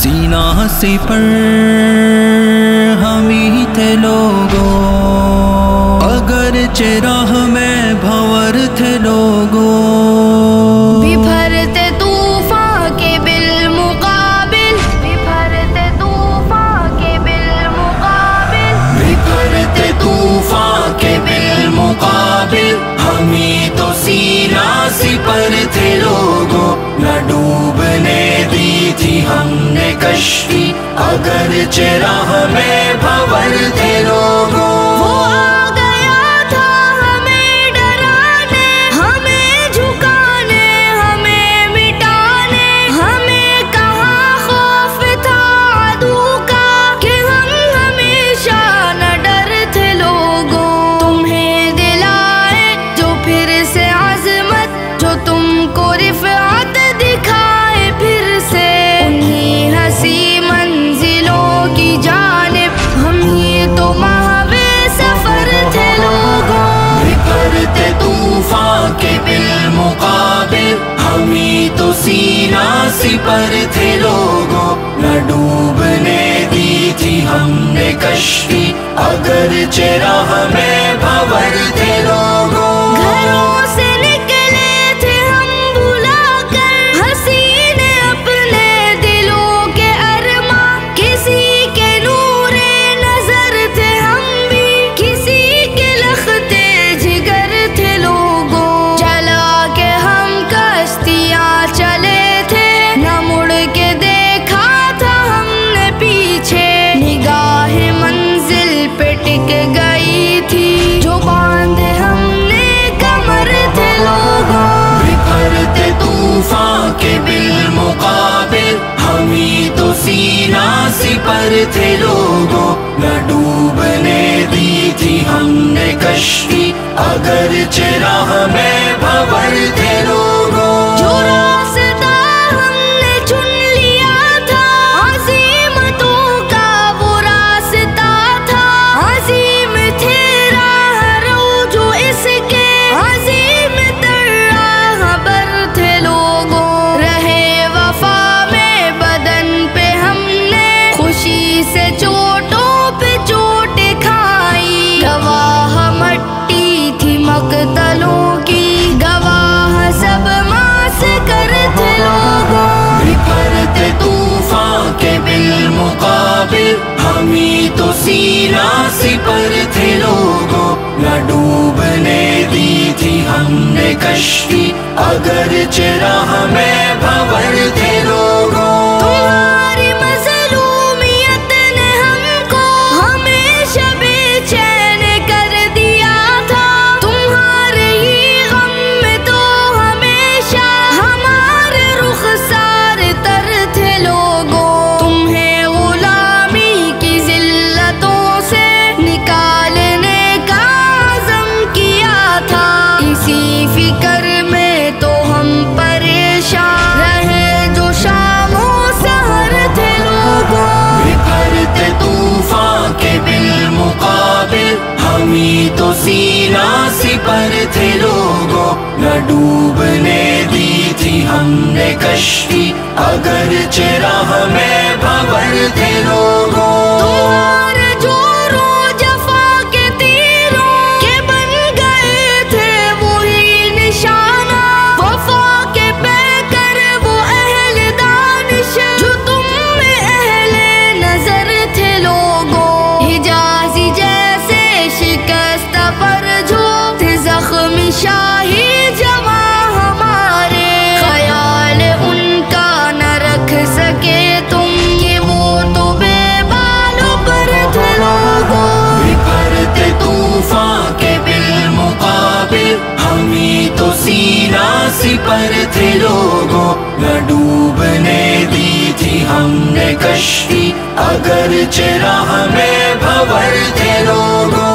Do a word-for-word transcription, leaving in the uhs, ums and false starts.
سینہ سپر ہم ہی تھے لوگوں، اگرچہ راہ میں بھنور تھے لوگوں، بپھرتے طوفان کے بالمقابل، بپھرتے طوفان کے بالمقابل، بپھرتے طوفان کے بالمقابل، ہم ہی تو سینہ سپر تھے لوگوں، نہ ڈوبنے دی تھی ہم نے کشتی، اگرچہ راہ میں بھنور تھے لوگوں۔ وہ آ گیا تھا ہمیں ڈرانے، ہمیں جھکانے، ہمیں مٹانے، ہمیں کہاں خوف تھا عدو کا کہ ہم ہمیشہ نہ ڈرتے لوگوں۔ تمہیں دلائے جو پھر سے عظمت، جو تم کو رفعت دکھائے پھر سے، انہی ہنسی منزلوں کی جانب ہم ہی تو ماہوے سفر تھے لوگوں۔ بپھرتے طوفان کے بالمقابل، ہم ہی تو سینہ سپر تھے لوگوں، نہ ڈوبنے دی تھی ہم نے کشتی، اگرچہ راہ میں بھنور تھے لوگوں۔ گھروں سے نکلے تھے ہم بھلا کر حسین اپنے دلوں کے ارماں، کسی کے نور نظر تھے ہم بھی، کسی کے لختے جگر تھے لوگوں۔ چلا کے ہم کشتیاں چلے تھے، نہ مڑ کے دیکھا تھا ہم نے پیچھے، نگاہ منزل پہ ٹک گئی تھی جو باندھے ہم نے کمر تھے لوگوں۔ بپھرتے طوفان کے بالمقابل، ہم ہی تو سینہ سپر تھے لوگوں، نہ ڈوبنے دی تھی ہم نے کشتی، اگرچہ راہ میں بھنور تھے لوگوں۔ جو راستہ ہم نے چن لیا تھا عظیمتوں کا وہ راستہ تھا، عظیم تھے راہ رو جو اس کے، عظیم تر راہ بر تھے لوگوں۔ رہے وفا میں بدن پہ ہم نے خوشی سے چوٹوں پہ چوٹ کھائی، گواہ مٹی تھی مقتلوں کی، گواہ سب ماس کر تھے لوگوں۔ بپھرتے طوفان کے بالمقابل، ہم ہی تو سینہ سپر تھے لوگوں، نہ ڈوبنے دی تھی ہم نے کشتی، اگرچہ راہ میں بھنور تھے لوگوں۔ تمہاری مظلومیت نے ہم کو ہمیشہ بے چین کر دیا تھا، تمہارے ہی غم میں تو ہمیشہ ہمارے رخسار تر تھے لوگوں۔ تمہیں غلامی کی ذلتوں سے نکالنے کا عزم کیا تھا، اسی فکر میں تو ہم پریشان رہے جو شام و سحر تھے لوگوں۔ بپھرتے طوفان کے بالمقابل، ہم ہی تو سینہ سپر تھے لوگوں، نہ ڈوبنے دی تھی ہم نے کشتی، اگرچہ راہ میں بھنور تھے لوگوں۔ تمہارے جوروں جفا کے تیروں کے بن گئے تھے وہی نشانہ، وفا کے پیکر وہ اہل دانش جو تم میں اہل نظر تھے لوگوں۔ حجازی جیسے شکست پر جو تھے زخمی شاہی جواں ہمارے، خیال ان کا نہ رکھ سکے تم کہ وہ تو بے بالوں پر تھے لوگوں۔ بپھرتے طوفان کے بالمقابل، ہم ہی تو سینہ سپر تھے لوگوں، نہ ڈوبنے دی تھی ہم نے کشتی، اگرچہ راہ میں بھنور تھے لوگوں۔